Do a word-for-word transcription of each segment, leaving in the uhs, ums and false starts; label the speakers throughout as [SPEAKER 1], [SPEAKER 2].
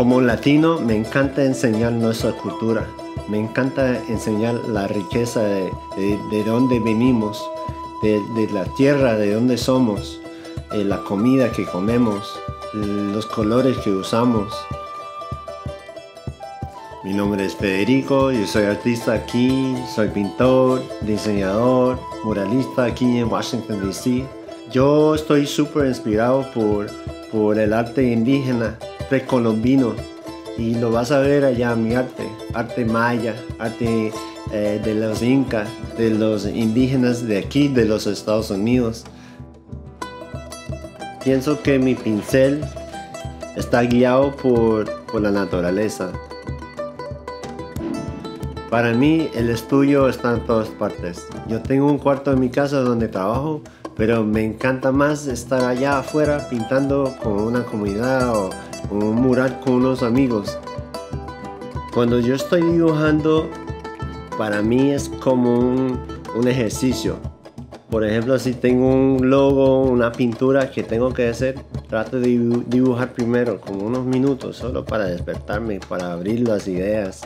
[SPEAKER 1] Como latino me encanta enseñar nuestra cultura, me encanta enseñar la riqueza de, de, de dónde venimos, de, de la tierra de donde somos, eh, la comida que comemos, los colores que usamos. Mi nombre es Federico, yo soy artista aquí, soy pintor, diseñador, muralista aquí en Washington, D C Yo estoy súper inspirado por, por el arte indígena precolombino y lo vas a ver allá en mi arte, arte maya, arte eh, de los incas, de los indígenas de aquí, de los Estados Unidos. Pienso que mi pincel está guiado por, por la naturaleza. Para mí el estudio está en todas partes. Yo tengo un cuarto en mi casa donde trabajo, pero me encanta más estar allá afuera pintando con una comunidad o un mural con unos amigos. Cuando yo estoy dibujando, para mí es como un, un ejercicio. Por ejemplo, si tengo un logo, una pintura que tengo que hacer, trato de dibujar primero, como unos minutos, solo para despertarme, para abrir las ideas.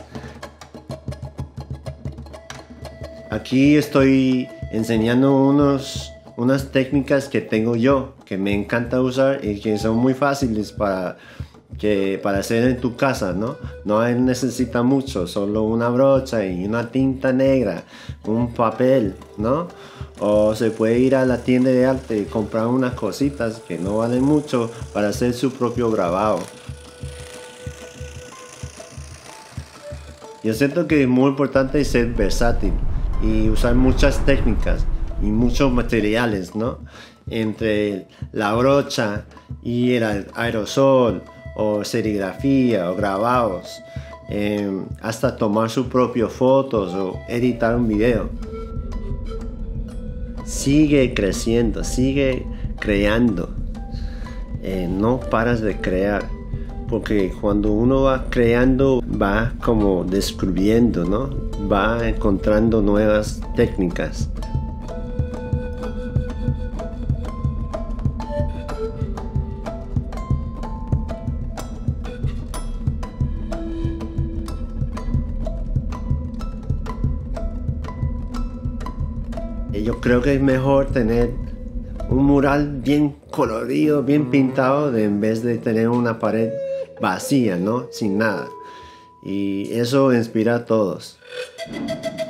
[SPEAKER 1] Aquí estoy enseñando unos, unas técnicas que tengo yo, que me encanta usar y que son muy fáciles para, que, para hacer en tu casa, ¿no? No necesita mucho, solo una brocha y una tinta negra, un papel, ¿no? O se puede ir a la tienda de arte y comprar unas cositas que no valen mucho para hacer su propio grabado. Yo siento que es muy importante ser versátil y usar muchas técnicas y muchos materiales, ¿no? Entre la brocha y el aerosol o serigrafía o grabados, eh, hasta tomar sus propias fotos o editar un video. Sigue creciendo, sigue creando, eh, no paras de crear. Porque cuando uno va creando, va como descubriendo, ¿no? Va encontrando nuevas técnicas. Yo creo que es mejor tener un mural bien colorido, bien pintado, de, en vez de tener una pared vacía, ¿no? Sin nada. Y eso inspira a todos.